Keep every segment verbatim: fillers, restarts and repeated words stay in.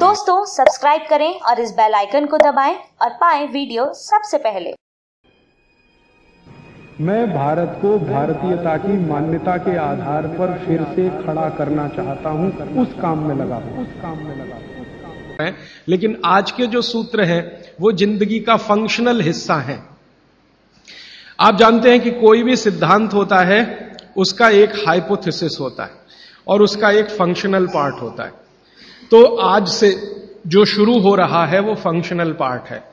दोस्तों सब्सक्राइब करें और इस बेल आइकन को दबाएं और पाएं वीडियो सबसे पहले। मैं भारत को भारतीयता की मान्यता के आधार पर फिर से खड़ा करना चाहता हूं, उस काम में लगा हूं उस काम में लगा हूं लेकिन आज के जो सूत्र हैं वो जिंदगी का फंक्शनल हिस्सा है। आप जानते हैं कि कोई भी सिद्धांत होता है उसका एक हाइपोथेसिस होता है और उसका एक फंक्शनल पार्ट होता है। तो आज से जो शुरू हो रहा है वो फंक्शनल पार्ट है।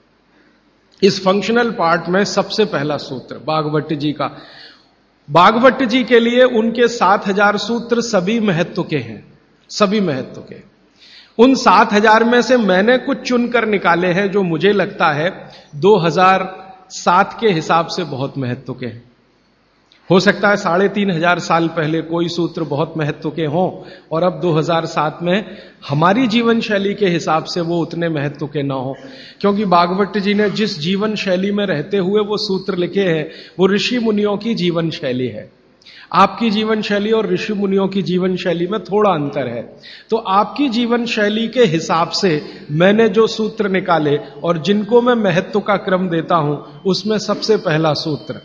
इस फंक्शनल पार्ट में सबसे पहला सूत्र भागवत जी का। भागवत जी के लिए उनके सात हजार सूत्र सभी महत्व के हैं, सभी महत्व के। उन सात हजार में से मैंने कुछ चुनकर निकाले हैं जो मुझे लगता है दो हजार सात के हिसाब से बहुत महत्व के हैं। हो सकता है साढ़े तीन हजार साल पहले कोई सूत्र बहुत महत्व के हों और अब दो हजार सात में हमारी जीवन शैली के हिसाब से वो उतने महत्व के ना हो, क्योंकि भागवत जी ने जिस जीवन शैली में रहते हुए वो सूत्र लिखे हैं वो ऋषि मुनियों की जीवन शैली है। आपकी जीवन शैली और ऋषि मुनियों की जीवन शैली में थोड़ा अंतर है। तो आपकी जीवन शैली के हिसाब से मैंने जो सूत्र निकाले और जिनको मैं महत्व का क्रम देता हूं उसमें सबसे पहला सूत्र,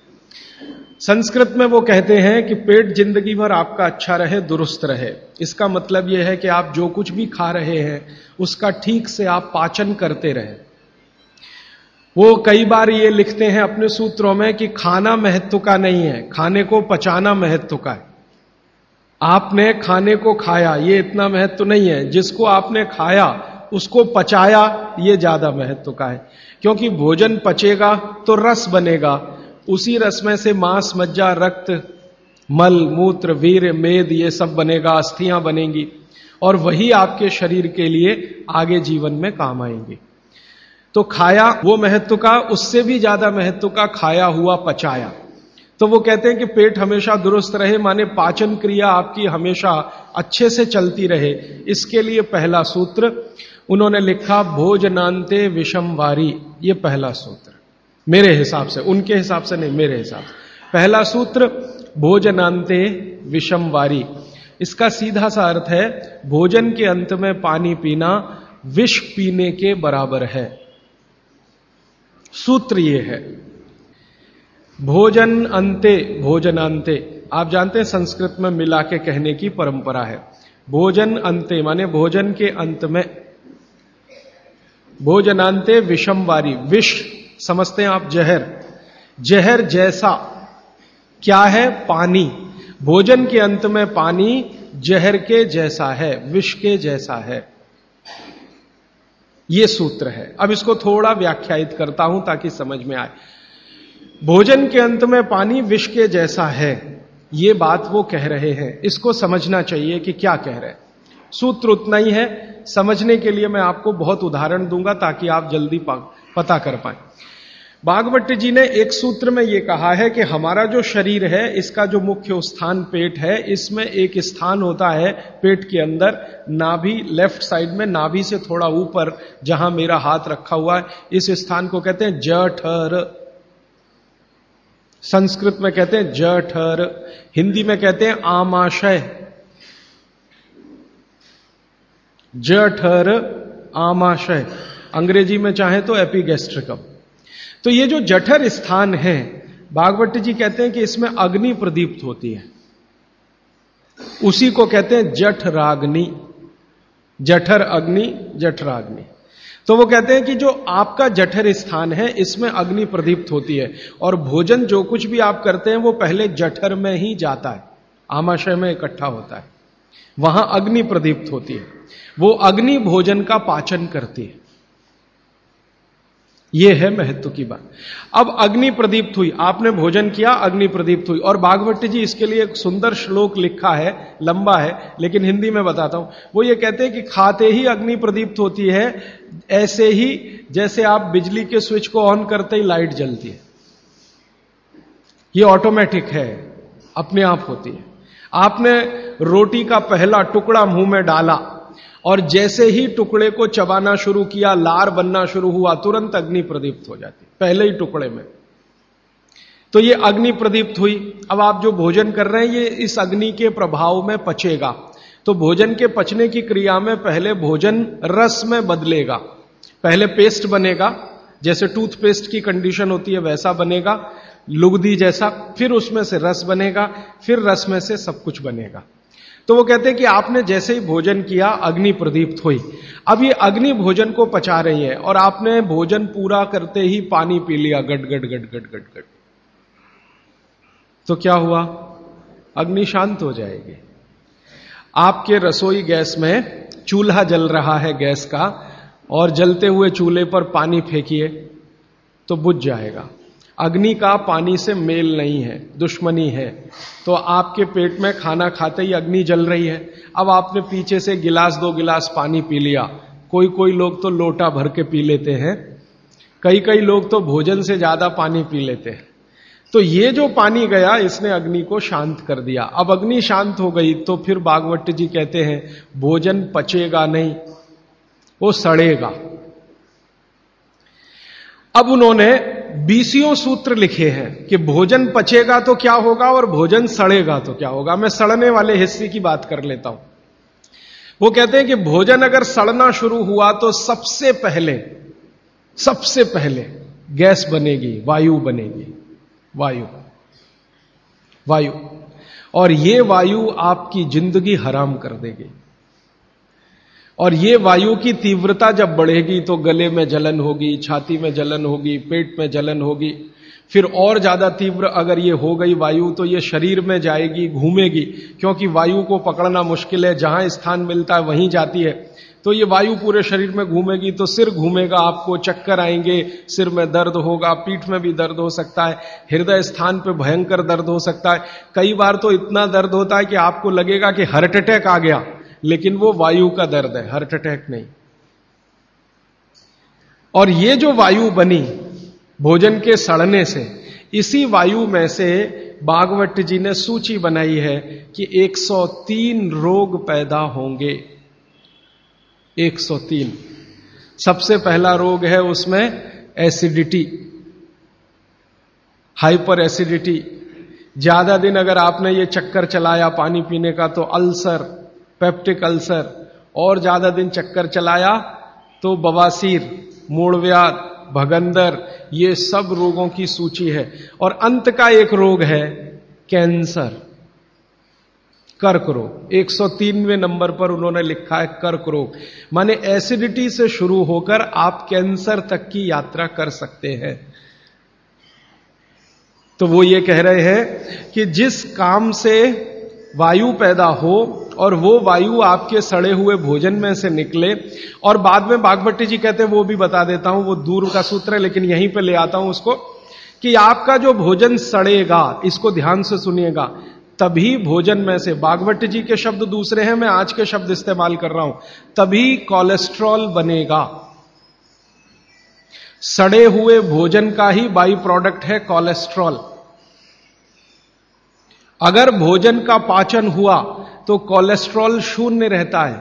संस्कृत में वो कहते हैं कि पेट जिंदगी भर आपका अच्छा रहे, दुरुस्त रहे। इसका मतलब यह है कि आप जो कुछ भी खा रहे हैं उसका ठीक से आप पाचन करते रहें। वो कई बार ये लिखते हैं अपने सूत्रों में कि खाना महत्व का नहीं है, खाने को पचाना महत्व का है। आपने खाने को खाया ये इतना महत्व नहीं है, जिसको आपने खाया उसको पचाया ये ज्यादा महत्व का है। क्योंकि भोजन पचेगा तो रस बनेगा, उसी रस में से मांस, मज्जा, रक्त, मल, मूत्र, वीर्य, मेद ये सब बनेगा, अस्थियां बनेंगी और वही आपके शरीर के लिए आगे जीवन में काम आएंगी। तो खाया वो महत्व का, उससे भी ज्यादा महत्व का खाया हुआ पचाया। तो वो कहते हैं कि पेट हमेशा दुरुस्त रहे, माने पाचन क्रिया आपकी हमेशा अच्छे से चलती रहे। इसके लिए पहला सूत्र उन्होंने लिखा भोजनांते विषम वारी। ये पहला सूत्र मेरे हिसाब से, उनके हिसाब से नहीं, मेरे हिसाब से पहला सूत्र भोजनांते विषम वारी। इसका सीधा सा अर्थ है भोजन के अंत में पानी पीना विष पीने के बराबर है। सूत्र ये है भोजन अंते, भोजनांते। आप जानते हैं संस्कृत में मिला के कहने की परंपरा है। भोजन अंते माने भोजन के अंत में, भोजनांते विषम वारी। विष समझते हैं आप, जहर। जहर जैसा क्या है? पानी। भोजन के अंत में पानी जहर के जैसा है, विष के जैसा है। यह सूत्र है। अब इसको थोड़ा व्याख्यायित करता हूं ताकि समझ में आए। भोजन के अंत में पानी विष के जैसा है, यह बात वो कह रहे हैं। इसको समझना चाहिए कि क्या कह रहे हैं। सूत्र उतना ही है, समझने के लिए मैं आपको बहुत उदाहरण दूंगा ताकि आप जल्दी पता कर पाए। भागवत जी ने एक सूत्र में यह कहा है कि हमारा जो शरीर है इसका जो मुख्य स्थान पेट है, इसमें एक स्थान होता है पेट के अंदर, नाभि, लेफ्ट साइड में नाभि से थोड़ा ऊपर जहां मेरा हाथ रखा हुआ है, इस स्थान को कहते हैं जठर। संस्कृत में कहते हैं जठर, हिंदी में कहते हैं आमाशय। जठर, आमाशय, अंग्रेजी में चाहे तो एपिगैस्ट्रिकम। तो ये जो जठर स्थान है, भागवत जी कहते हैं कि इसमें अग्नि प्रदीप्त होती है, उसी को कहते हैं जठराग्नि। जठर अग्नि, जठराग्नि। तो वो कहते हैं कि जो आपका जठर स्थान है इसमें अग्नि प्रदीप्त होती है और भोजन जो कुछ भी आप करते हैं वो पहले जठर में ही जाता है, आमाशय में इकट्ठा होता है, वहां अग्नि प्रदीप्त होती है। वो अग्नि भोजन का पाचन करती है। यह है महत्व की बात। अब अग्नि प्रदीप्त हुई, आपने भोजन किया, अग्नि प्रदीप्त हुई। और भागवत जी इसके लिए एक सुंदर श्लोक लिखा है, लंबा है लेकिन हिंदी में बताता हूं। वो ये कहते हैं कि खाते ही अग्नि प्रदीप्त होती है, ऐसे ही जैसे आप बिजली के स्विच को ऑन करते ही लाइट जलती है। ये ऑटोमेटिक है, अपने आप होती है। आपने रोटी का पहला टुकड़ा मुंह में डाला और जैसे ही टुकड़े को चबाना शुरू किया, लार बनना शुरू हुआ, तुरंत अग्नि प्रदीप्त हो जाती, पहले ही टुकड़े में। तो ये अग्नि प्रदीप्त हुई। अब आप जो भोजन कर रहे हैं ये इस अग्नि के प्रभाव में पचेगा। तो भोजन के पचने की क्रिया में पहले भोजन रस में बदलेगा। पहले पेस्ट बनेगा, जैसे टूथपेस्ट की कंडीशन होती है वैसा बनेगा, लुगदी जैसा, फिर उसमें से रस बनेगा, फिर रस में से सब कुछ बनेगा। तो वो कहते हैं कि आपने जैसे ही भोजन किया अग्नि प्रदीप्त हुई। अब ये अग्नि भोजन को पचा रही है और आपने भोजन पूरा करते ही पानी पी लिया, गट गट गट गट गट गट, तो क्या हुआ? अग्नि शांत हो जाएगी। आपके रसोई गैस में चूल्हा जल रहा है गैस का, और जलते हुए चूल्हे पर पानी फेंकिए तो बुझ जाएगा। अग्नि का पानी से मेल नहीं है, दुश्मनी है। तो आपके पेट में खाना खाते ही अग्नि जल रही है। अब आपने पीछे से गिलास दो गिलास पानी पी लिया, कोई कोई लोग तो लोटा भर के पी लेते हैं, कई कई लोग तो भोजन से ज्यादा पानी पी लेते हैं। तो ये जो पानी गया इसने अग्नि को शांत कर दिया। अब अग्नि शांत हो गई तो फिर भागवत जी कहते हैं भोजन पचेगा नहीं, वो सड़ेगा। अब उन्होंने बीसियों सूत्र लिखे हैं कि भोजन पचेगा तो क्या होगा और भोजन सड़ेगा तो क्या होगा। मैं सड़ने वाले हिस्से की बात कर लेता हूं। वो कहते हैं कि भोजन अगर सड़ना शुरू हुआ तो सबसे पहले सबसे पहले गैस बनेगी, वायु बनेगी, वायु वायु और ये वायु आपकी जिंदगी हराम कर देगी। और ये वायु की तीव्रता जब बढ़ेगी तो गले में जलन होगी, छाती में जलन होगी, पेट में जलन होगी। फिर और ज्यादा तीव्र अगर ये हो गई वायु तो ये शरीर में जाएगी, घूमेगी, क्योंकि वायु को पकड़ना मुश्किल है, जहां स्थान मिलता है वहीं जाती है। तो ये वायु पूरे शरीर में घूमेगी तो सिर घूमेगा, आपको चक्कर आएंगे, सिर में दर्द होगा, पीठ में भी दर्द हो सकता है, हृदय स्थान पे भयंकर दर्द हो सकता है। कई बार तो इतना दर्द होता है कि आपको लगेगा कि हार्ट अटैक आ गया, लेकिन वो वायु का दर्द है, हार्ट अटैक नहीं। और ये जो वायु बनी भोजन के सड़ने से, इसी वायु में से भागवत जी ने सूची बनाई है कि एक सौ तीन रोग पैदा होंगे। एक सौ तीन। सबसे पहला रोग है उसमें एसिडिटी, हाइपर एसिडिटी। ज्यादा दिन अगर आपने ये चक्कर चलाया पानी पीने का तो अल्सर, पेप्टिक अल्सर, और ज्यादा दिन चक्कर चलाया तो बवासीर, मूढ़व्याध, भगंदर, ये सब रोगों की सूची है। और अंत का एक रोग है कैंसर, कर्क रोग। एक सौ तीनवें नंबर पर उन्होंने लिखा है कर्क रोग। माने एसिडिटी से शुरू होकर आप कैंसर तक की यात्रा कर सकते हैं। तो वो ये कह रहे हैं कि जिस काम से वायु पैदा हो और वो वायु आपके सड़े हुए भोजन में से निकले, और बाद में भागवत जी कहते हैं, वो भी बता देता हूं, वो दूर का सूत्र है लेकिन यहीं पे ले आता हूं उसको, कि आपका जो भोजन सड़ेगा, इसको ध्यान से सुनिएगा, तभी भोजन में से, भागवत जी के शब्द दूसरे हैं, मैं आज के शब्द इस्तेमाल कर रहा हूं, तभी कोलेस्ट्रॉल बनेगा। सड़े हुए भोजन का ही बाई प्रोडक्ट है कोलेस्ट्रॉल। अगर भोजन का पाचन हुआ तो कोलेस्ट्रॉल शून्य रहता है,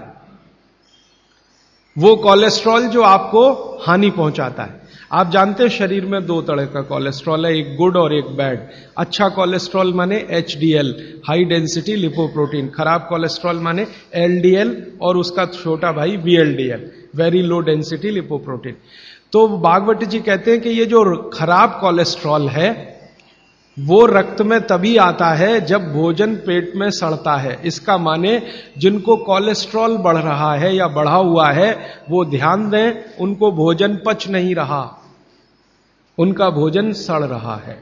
वो कोलेस्ट्रॉल जो आपको हानि पहुंचाता है। आप जानते हैं शरीर में दो तरह का कोलेस्ट्रॉल है, एक गुड और एक बैड। अच्छा कोलेस्ट्रॉल माने H D L, high density lipoprotein. खराब कोलेस्ट्रॉल माने एल डी एल और उसका छोटा भाई V L D L, very low density lipoprotein. तो भागवत जी कहते हैं कि ये जो खराब कोलेस्ट्रॉल है वो रक्त में तभी आता है जब भोजन पेट में सड़ता है। इसका माने जिनको कोलेस्ट्रॉल बढ़ रहा है या बढ़ा हुआ है वो ध्यान दें, उनको भोजन पच नहीं रहा, उनका भोजन सड़ रहा है।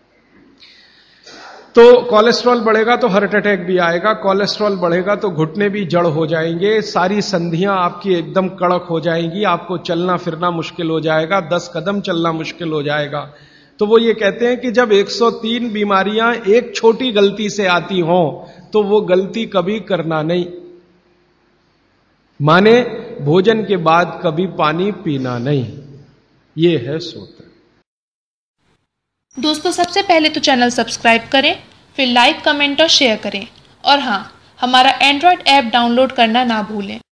तो कोलेस्ट्रॉल बढ़ेगा तो हार्ट अटैक भी आएगा, कोलेस्ट्रॉल बढ़ेगा तो घुटने भी जड़ हो जाएंगे, सारी संधियां आपकी एकदम कड़क हो जाएंगी, आपको चलना फिरना मुश्किल हो जाएगा, दस कदम चलना मुश्किल हो जाएगा। तो वो ये कहते हैं कि जब एक सौ तीन बीमारियां एक छोटी गलती से आती हों तो वो गलती कभी करना नहीं। माने भोजन के बाद कभी पानी पीना नहीं, ये है सूत्र। दोस्तों, सबसे पहले तो चैनल सब्सक्राइब करें, फिर लाइक, कमेंट और शेयर करें, और हाँ, हमारा एंड्रॉयड ऐप डाउनलोड करना ना भूलें।